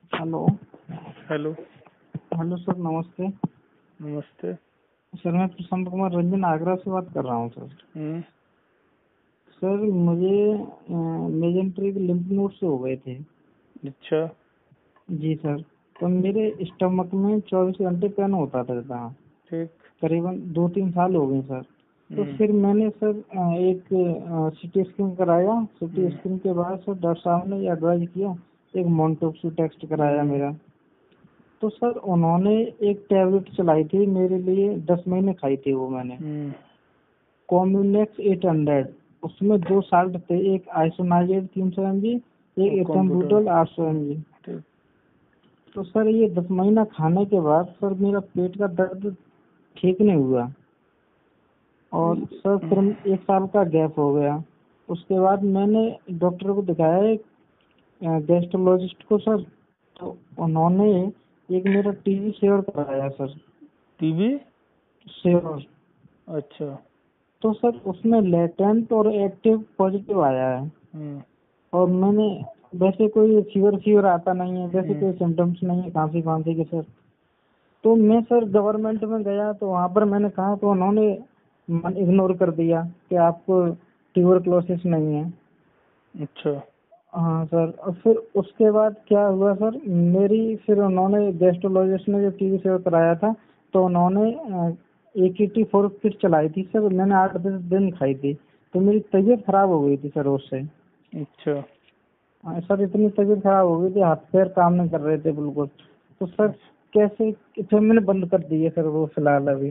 Hello. Hello. Hello sir, नमस्ते। नमस्ते। Sir मैं प्रशांत कुमार रंजन आगरा से बात कर रहा हूँ सर। हम्म। सर मुझे मेजेंट्री के लिम्फ नोड से हो गए थे। अच्छा। जी सर। तो मेरे स्टमक में 24 घंटे पेन होता था। ठीक। करीबन 2-3 साल हो गए सर। तो हम्म। फिर मैंने सर एक सिटी स्कैन कराया। सिटी हम्म। स्कैन के बाद सर डॉक्टर साहब ने एडवाइज किया, एक मोंटोक्सो टेस्ट कराया मेरा। तो सर उन्होंने एक टैबलेट चलाई थी मेरे लिए, 10 महीने खाई थी वो मैंने। हम्म। कॉम्बिनेक्स 800। उसमें 2 साल्ट थे, एक आइसोनाइजेड 300 mg, एक और कंप्यूटर। एथम्बुटोल 800 mg। ठीक। तो सर ये 10 महीना खाने के बाद सर मेरा पेट का दर्द ठीक नहीं हुआ। और सर फिर 1 साल का गैप हो गया। उसके बाद मैंने डॉक्टर को दिखाया, गैस्ट्रोलॉजिस्ट को सर। तो उन्होंने एक मेरा टीवी शेयर कराया सर। टीबी। शेयर। अच्छा। तो सर उसमें लेटेंट और एक्टिव पॉजिटिव आया है। हम्म। और मैंने वैसे कोई फीवर आता नहीं है, वैसे हम्म। कोई सिम्टम्स नहीं है खांसी के सर। तो मैं सर गवर्नमेंट में गया तो वहाँ पर मैंने कहा तो उन्होंने इग्नोर कर दिया कि आपको ट्यूबरक्लोसिस नहीं है। अच्छा। हाँ सर। और फिर उसके बाद क्या हुआ सर, मेरी फिर उन्होंने गैस्ट्रोलॉजिस्ट ने जो टीवी से कराया था, तो उन्होंने AKT4 किट चलाई थी सर। मैंने 8-10 दिन खाई थी। तो मेरी तबीयत खराब हो गई थी सर उससे। अच्छा। सर इतनी तबीयत खराब हो गई थी, हाथ पैर काम नहीं कर रहे थे बिल्कुल। तो सर कैसे, फिर मैंने बंद कर दिए सर वो फिलहाल अभी।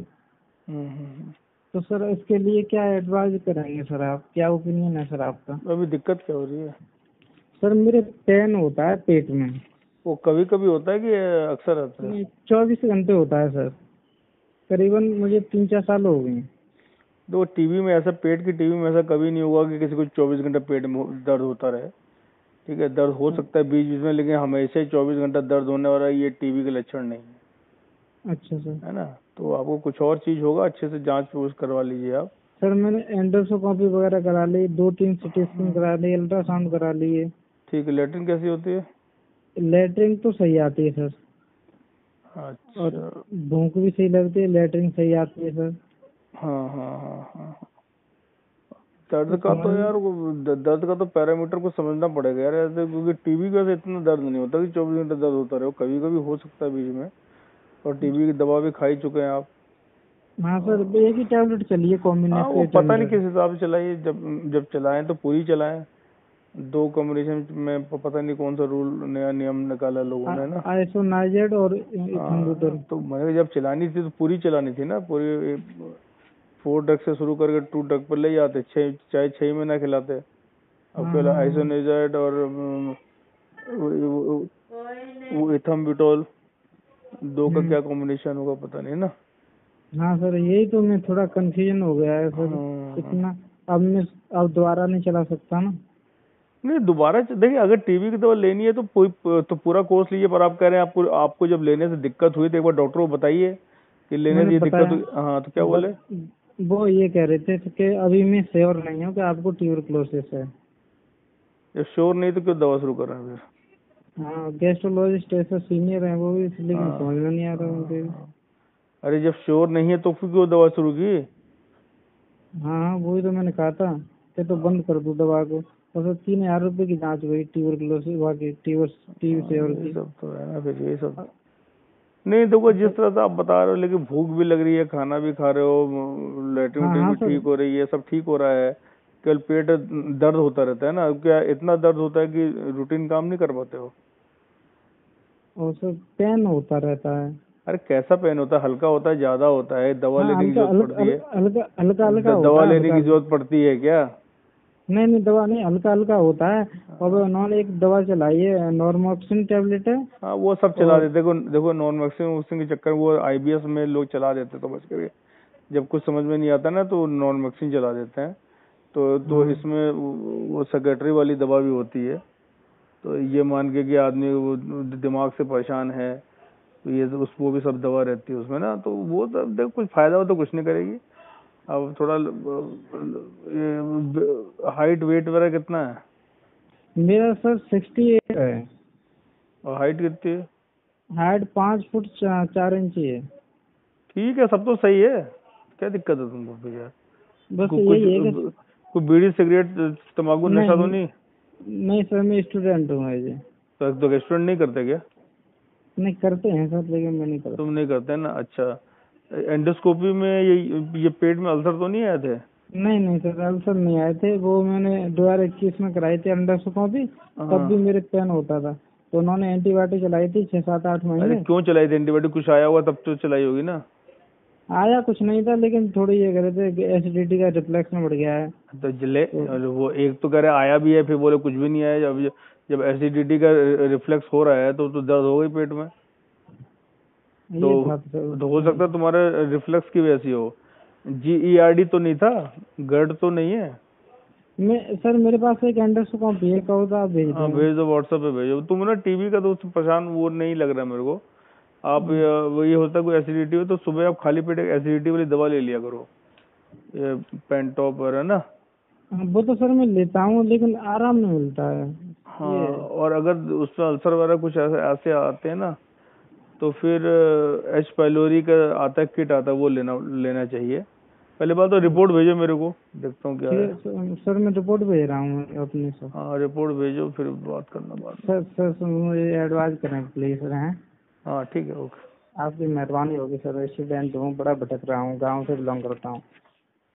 तो सर इसके लिए क्या एडवाइज करेंगे सर आप, क्या ओपिनियन है सर आपका? अभी दिक्कत क्या हो रही है? सर मेरे पेन होता है पेट में। वो कभी कभी होता है कि अक्सर आता है? नहीं, 24 घंटे होता है सर। करीबन मुझे 3-4 साल हो गए हैं। तो टीबी में ऐसा, पेट की टीबी में ऐसा कभी नहीं होगा कि किसी को 24 घंटे पेट में दर्द होता रहे। ठीक है, दर्द हो सकता है बीच बीच में, लेकिन हमेशा ही 24 घंटा दर्द होने वाला ये टीबी के लक्षण नहीं है। अच्छा सर। है ना? तो आपको कुछ और चीज होगा, अच्छे से जांच पूछ करवा लीजिए आप। सर मैंने एंडोस्कोपी वगैरह करा ली, 2-3 CT स्कैन करा ली, अल्ट्रासाउंड करा लिए। ठीक है। लेटरिन कैसी होती है? लेटरिन तो सही आती है सर। और अच्छा। भूख भी सही लगती है, लेटरिन सही आती है सर। हाँ हाँ हाँ हाँ। दर्द तो का तो समझ। यार दर्द का तो पैरामीटर को समझना पड़ेगा यार ऐसे, क्योंकि टीबी का इतना दर्द नहीं होता कि 24 घंटे दर्द होता रहे। कभी कभी हो सकता है बीच में। और टीबी की दवा भी खा ही चुके हैं आप। हाँ सर, एक ही टैबलेट चली है, हाँ, कॉम्बिनेक्स वो पता नहीं 800। किस हिसाब से चलाइए। जब जब चलाएं तो पूरी चलाएं। दो कॉम्बिनेशन में पता नहीं कौन सा रूल, नया नियम निकाला लोगों ने ना। आइसोनाइजेड और इथम्बुटोल। तो मैंने जब चलानी थी तो पूरी चलानी थी ना, पूरी 4 ड्रग से शुरू करके 2 ड्रग पर ले जाते, चाहे 6 महीना खिलाते। अब हाँ केवल हाँ हाँ। आइसोनेजाइड और वो इथम्बुटोल, दो का हम्म। क्या कॉम्बिनेशन होगा पता नहीं ना। हाँ सर, यही तो मैं थोड़ा कंफ्यूजन हो गया है सर। हाँ। इतना अब दोबारा नहीं चला सकता ना। नहीं, दोबारा देखिए, अगर टीबी की दवा लेनी है तो तो पूरा कोर्स लीजिए। पर आप कह रहे हैं आपको आपको जब लेने से दिक्कत हुई तो एक बार डॉक्टर को बताइए कि लेने मैंने से ये दिक्कत बताया। हुई। हाँ, तो क्या बोले? बत, वो ये कह रहे थे कि अभी मैं श्योर नहीं हूँ कि आपको ट्यूबरक्लोसिस है। जब श्योर नहीं तो क्यों दवा शुरू कर रहे हैं फिर? हाँ, गैस्ट्रोलॉजिस्ट ऐसा सीनियर है वो भी, लेकिन हाँ समझ में नहीं आ रहा उनके भी। हाँ। अरे जब श्योर नहीं है तो फिर क्यों दवा शुरू की? हाँ हाँ, वही तो मैंने कहा था कि तो बंद कर दूं दवा को। और तो 3,000 रुपए की जांच हुई ट्यूबरक्लोसिस वाकी टीबी हाँ, से और यही की। सब तो है ना फिर, यही सब। नहीं देखो, जिस सर। तरह से आप बता रहे हो, लेकिन भूख भी लग रही है, खाना भी खा रहे हो, लैट्रिन हाँ वैट्रिन हाँ भी सर। ठीक हो रही है, सब ठीक हो रहा है। केवल पेट दर्द होता रहता है ना। क्या इतना दर्द होता है कि रूटीन काम नहीं कर पाते हो? और सर पेन होता रहता है। अरे कैसा पेन होता है? हल्का होता है, ज्यादा होता है? दवा हाँ, लेने की हल्का जरूरत हल्का पड़ती है? हल्का हल्का हल्का दवा होता है, लेने हल्का की हल्का। जरूरत पड़ती है क्या? नहीं नहीं, दवा नहीं, हल्का हल्का होता है। और उन्होंने एक दवा चलाई है, नॉर्मोक्सिन टैबलेट है। हाँ, वो सब चला और देते। देखो देखो, नॉन वैक्सीन के चक्कर में वो आईबीएस में लोग चला देते तो बच के। जब कुछ समझ में नहीं आता ना तो नॉन वैक्सीन चला देते हैं। तो हाँ इसमें वो सेक्रेटरी वाली दवा भी होती है। तो ये मान के कि आदमी वो दिमाग से परेशान है, तो ये वो भी सब दवा रहती है उसमें ना। तो वो तो देखो, कुछ फायदा हो तो कुछ नहीं करेगी। अब थोड़ा हाइट वेट वगैरह कितना है? मेरा सर 68 है। और हाइट कितनी है? हाइट 5 फुट 4 इंची है। ठीक है, सब तो सही है, क्या दिक्कत है तुमको फिर यार? बस कुछ यही है कि कोई बीड़ी सिगरेट तंबाकू नशा तो नहीं नहीं? नहीं सर, मैं स्टूडेंट हूँ जी। तो रेस्टोरेंट नहीं करते क्या? नहीं करते हैं सर, लेकिन मैं नहीं करता। तुम नहीं करते ना, अच्छा। एंडोस्कोपी में ये पेट में अल्सर तो नहीं आए थे? नहीं नहीं सर, अल्सर नहीं आए थे। वो मैंने 2021 में कराई थी एंडोस्कोपी, तब भी हाँ। मेरे पेन होता था। तो उन्होंने एंटीबायोटिक चलाई थी 6 7 8 अरे महीने। क्यों चलाई थी एंटीबायोटिक? कुछ आया होगा तब तो चलाई होगी ना। आया कुछ नहीं था, लेकिन थोड़ी ये कह रहे थे एसिडिटी का रिफ्लेक्शन बढ़ गया है। तो जिले तो और वो एक तो कह रहे आया भी है, फिर बोले कुछ भी नहीं आया। जब जब एसिडिटी का रिफ्लेक्स हो रहा है तो दर्द हो गई पेट में। तो ये था सर। हो सकता है तुम्हारे रिफ्लेक्स की वजह से हो। GERD तो नहीं था? GERD तो नहीं है? मैं सर, मेरे पास एक एंडोस्कोपी है, कहो तो आप भेज हाँ दूंगा। भेज दो, व्हाट्सएप पे भेजो। तुम ना टीबी का तो परेशान वो नहीं लग रहा मेरे को। आप वो ये होता है कोई एसिडिटी हो तो सुबह आप खाली पेट एक एसिडिटी वाली दवा ले लिया करो, ये पेंटॉप है ना। हाँ, वो तो सर मैं लेता हूँ, लेकिन आराम नहीं मिलता है। हाँ, ये और अगर उसमें अल्सर वगैरह कुछ ऐसे ऐसे आते हैं ना, तो फिर एच पाइलोरी का आता है, किट आता है, वो लेना लेना चाहिए। पहले बात तो रिपोर्ट भेजो मेरे को, देखता हूँ क्या ठीक है। है सर, मैं रिपोर्ट भेज रहा हूँ अपनी सर। हाँ रिपोर्ट भेजो, फिर बात करना बाद में। सर मुझे एडवाइस करें प्लीज सर हैं। हाँ ठीक है, ओके। आपकी मेहरबानी होगी सर, स्टूडेंट हूँ, बड़ा भटक रहा हूँ, गांव से बिलोंग करता हूँ।